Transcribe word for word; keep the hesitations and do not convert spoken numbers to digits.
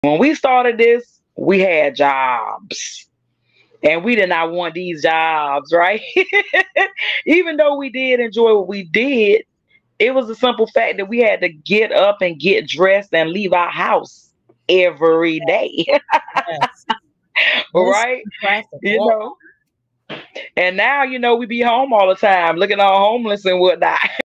When we started this, we had jobs. And we did not want these jobs, right? Even though we did enjoy what we did, it was a simple fact that we had to get up and get dressed and leave our house every day. Yes. This Right? traffic. You Oh, know, and now, you know, we be home all the time looking all homeless and whatnot.